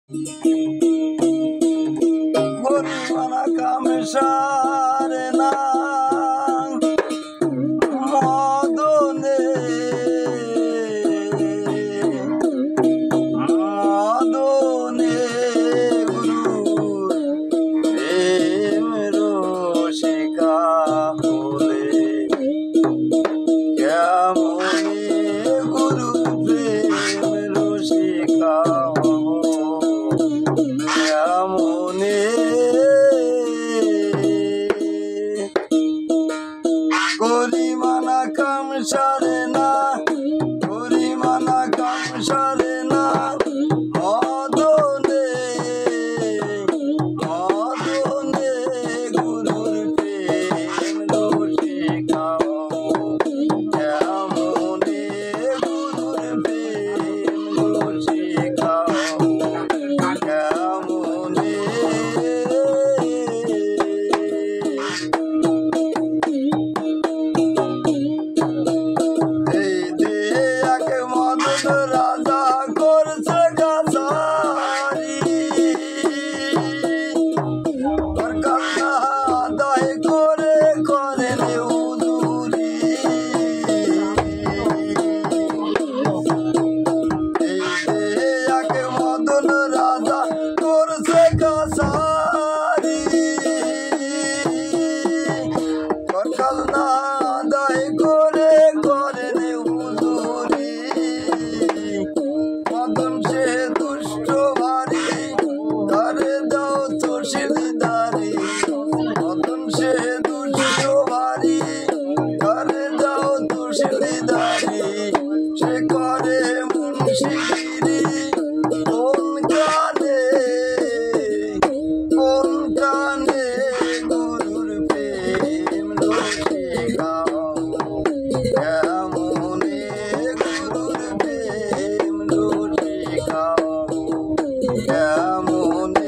গরিবানা কামসারে না মদনে মদনে গুরু প্রেম রসিকা হলে কেমনে গুরু প্রেম রসিকা কেমনে গরিমানা কামসারে না গরিমানা কামসারে না মদনে মদনে গুরুর প্রেম রসিকা কেমনে গুরুর প্রেম রসিকা কেমনে এই দে এক মদন রাজা করছে কাছারি তোর কান্না আদায় করে করেন উদুরি এই দে এক মদন রাজা করছে কাছারি তোর কান্না আদায় করে করেন হুজুরি মদন সে দুষ্ট ভারী তারে দাও তুষির দারি মদন সে দুষ্ট ভারী তারে দাও তুষির দারি সে করে মুন্সিগিরি কোন কানে গুরুর প্রেম রসিকা কেমনে গুরুর প্রেম রসিকা কেমনে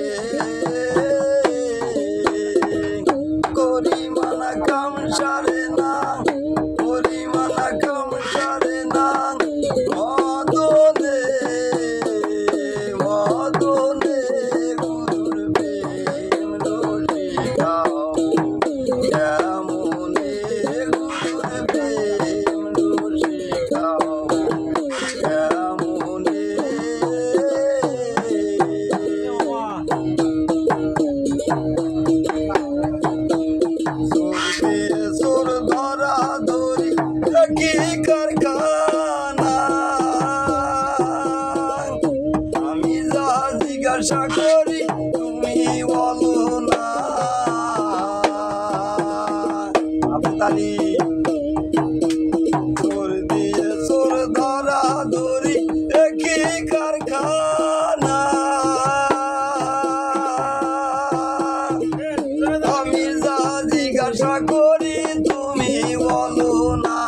গরিমানা কামসারে না গরিমানা কামসারে না মদনে মদনে গুরুর প্রেম রসিকা কেমনে গুরুর প্রেম রসিকা কেমনে সুর ধরা ধরি কি কারখানা আমি যা জিজ্ঞাসা করি তুমি বলো না আপনি সুর দিয়ে সুর ধরা ধরি কি কারখানা আমি যা জিজ্ঞাসা করি তুমি বলো না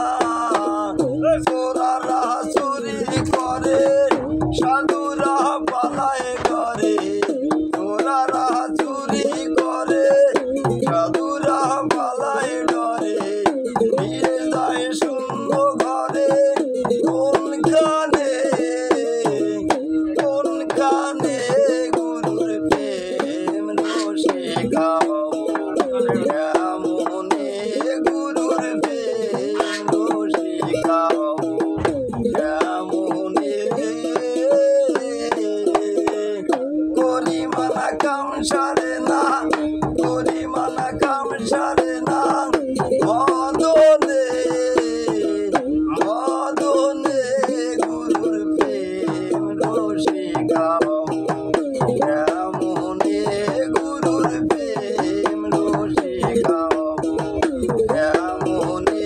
চোরারা চুরি করে সাধুরা পালায় করে চোরারা চুরি করে সাধুরা পালায় ডরে নিয়ে যায় শূন্য ঘরে কোন কানে গুরুর প্রেম রসিকা কেমনে গুরুর প্রেম রসিকা কেমনে গরিমানা কামসারে না গরিমানা কামসারে না মদনে মদনে গুরুর প্রেম রসিকা কেমনে গুরুর প্রেম রসিকা কেমনে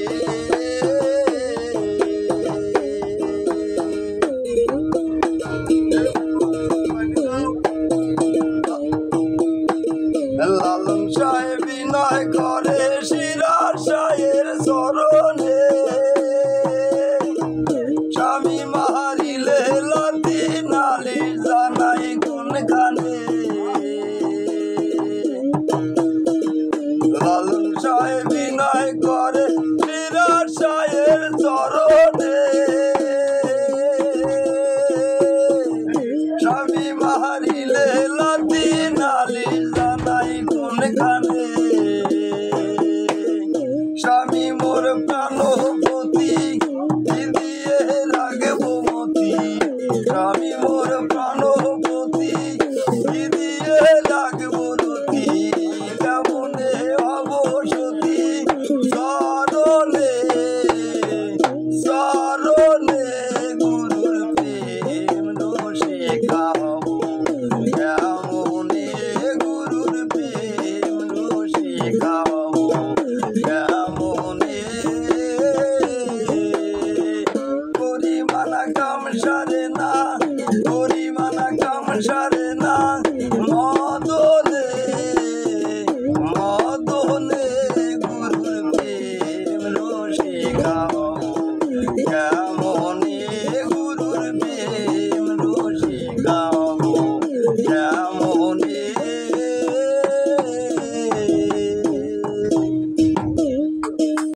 মারিলে লাথি নালি জানাই কোনখানে স্বামী মোর প্রাণপতি কি দিয়ে রাখব মতি স্বামী মোর প্রাণপতি কি দিয়ে রাখব রতি কেমনে হব সতী চরণে চরণে গুরুর প্রেম রসে খাবো কেমনে গুরুর প্রেম রসে খাবো কেমনে করি মানা কাম সারে না করি মানা কাম সারে না